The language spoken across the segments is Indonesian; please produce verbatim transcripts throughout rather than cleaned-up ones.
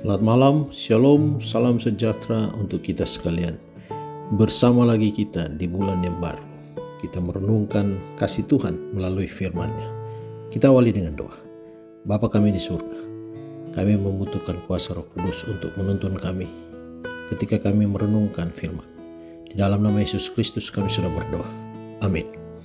Selamat malam, shalom, salam sejahtera untuk kita sekalian. Bersama lagi kita di bulan yang baru. Kita merenungkan kasih Tuhan melalui firman-Nya. Kita awali dengan doa. Bapa kami di surga, kami membutuhkan kuasa Roh Kudus untuk menuntun kami ketika kami merenungkan firman. Di dalam nama Yesus Kristus kami sudah berdoa. Amin.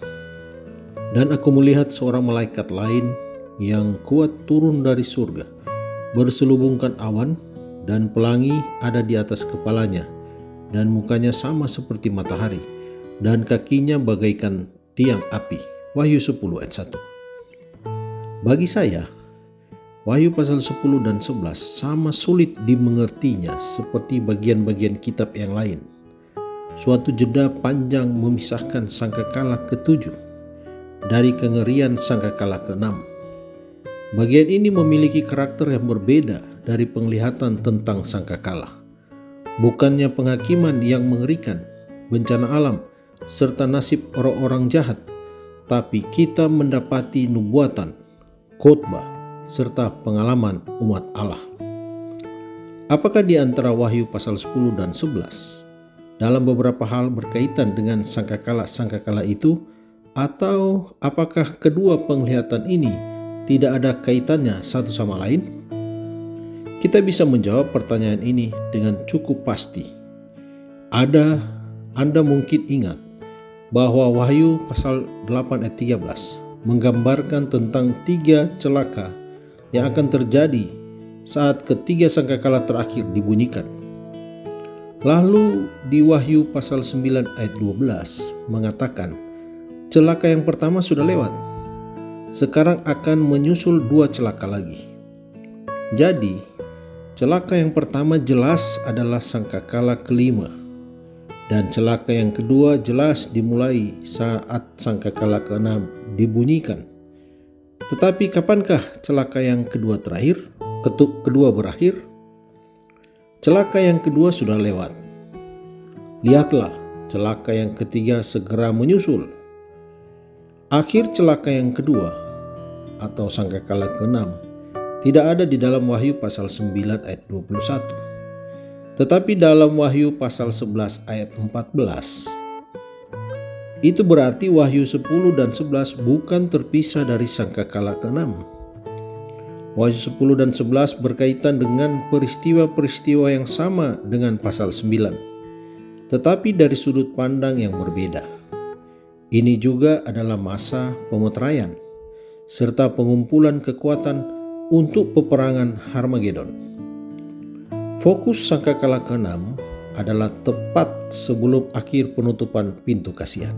Dan aku melihat seorang malaikat lain yang kuat turun dari surga, berselubungkan awan, dan pelangi ada di atas kepalanya, dan mukanya sama seperti matahari, dan kakinya bagaikan tiang api. Wahyu sepuluh ayat satu. Bagi saya, Wahyu pasal sepuluh dan sebelas sama sulit dimengertinya seperti bagian-bagian kitab yang lain. Suatu jeda panjang memisahkan sangkakala ketujuh dari kengerian sangkakala keenam. Bagian ini memiliki karakter yang berbeda dari penglihatan tentang sangkakala. Bukannya penghakiman yang mengerikan, bencana alam, serta nasib orang-orang jahat, tapi kita mendapati nubuatan, khotbah, serta pengalaman umat Allah. Apakah di antara Wahyu pasal sepuluh dan sebelas dalam beberapa hal berkaitan dengan sangkakala-sangkakala itu, atau apakah kedua penglihatan ini tidak ada kaitannya satu sama lain? Kita bisa menjawab pertanyaan ini dengan cukup pasti. Ada, Anda mungkin ingat bahwa Wahyu pasal delapan ayat tiga belas menggambarkan tentang tiga celaka yang akan terjadi saat ketiga sangkakala terakhir dibunyikan. Lalu di Wahyu pasal sembilan ayat dua belas mengatakan, celaka yang pertama sudah lewat. Sekarang akan menyusul dua celaka lagi. Jadi, celaka yang pertama jelas adalah sangkakala kelima. Dan celaka yang kedua jelas dimulai saat sangkakala keenam dibunyikan. Tetapi kapankah celaka yang kedua terakhir, ketuk kedua berakhir? Celaka yang kedua sudah lewat. Lihatlah, celaka yang ketiga segera menyusul. Akhir celaka yang kedua atau sangkakala keenam tidak ada di dalam Wahyu pasal sembilan ayat dua puluh satu. Tetapi dalam Wahyu pasal sebelas ayat empat belas. Itu berarti Wahyu sepuluh dan sebelas bukan terpisah dari sangkakala keenam. Wahyu sepuluh dan sebelas berkaitan dengan peristiwa-peristiwa yang sama dengan pasal sembilan, tetapi dari sudut pandang yang berbeda. Ini juga adalah masa pemeteraian serta pengumpulan kekuatan untuk peperangan Harmagedon. Fokus sangkakala keenam adalah tepat sebelum akhir penutupan pintu kasihan.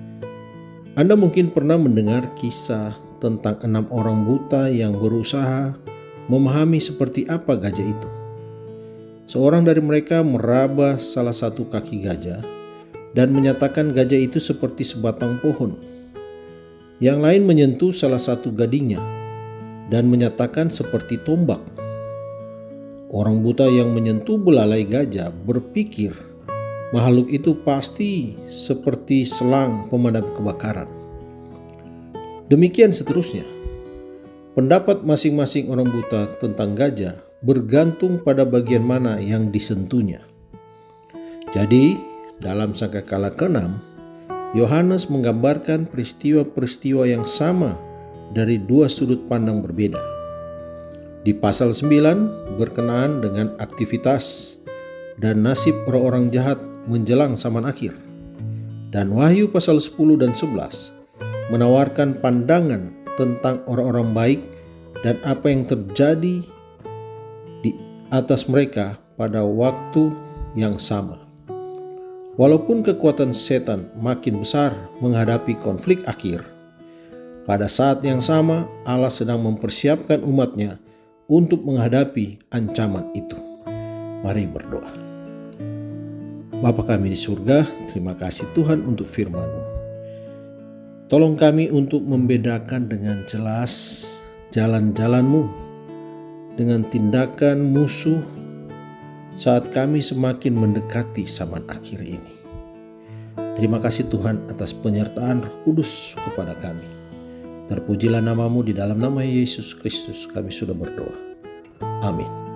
Anda mungkin pernah mendengar kisah tentang enam orang buta yang berusaha memahami seperti apa gajah itu. Seorang dari mereka meraba salah satu kaki gajah dan menyatakan gajah itu seperti sebatang pohon. Yang lain menyentuh salah satu gadingnya dan menyatakan seperti tombak. Orang buta yang menyentuh belalai gajah berpikir makhluk itu pasti seperti selang pemadam kebakaran. Demikian seterusnya. Pendapat masing-masing orang buta tentang gajah bergantung pada bagian mana yang disentuhnya. Jadi, dalam sangkakala keenam, Yohanes menggambarkan peristiwa-peristiwa yang sama dari dua sudut pandang berbeda. Di pasal sembilan berkenaan dengan aktivitas dan nasib orang-orang jahat menjelang zaman akhir. Dan Wahyu pasal sepuluh dan sebelas menawarkan pandangan tentang orang-orang baik dan apa yang terjadi di atas mereka pada waktu yang sama. Walaupun kekuatan setan makin besar menghadapi konflik akhir, pada saat yang sama Allah sedang mempersiapkan umatnya untuk menghadapi ancaman itu. Mari berdoa. Bapa kami di surga, terima kasih Tuhan untuk firman-Mu. Tolong kami untuk membedakan dengan jelas jalan-jalan-Mu dengan tindakan musuh saat kami semakin mendekati zaman akhir ini. Terima kasih Tuhan atas penyertaan Roh Kudus kepada kami. Terpujilah nama-Mu, di dalam nama Yesus Kristus kami sudah berdoa. Amin.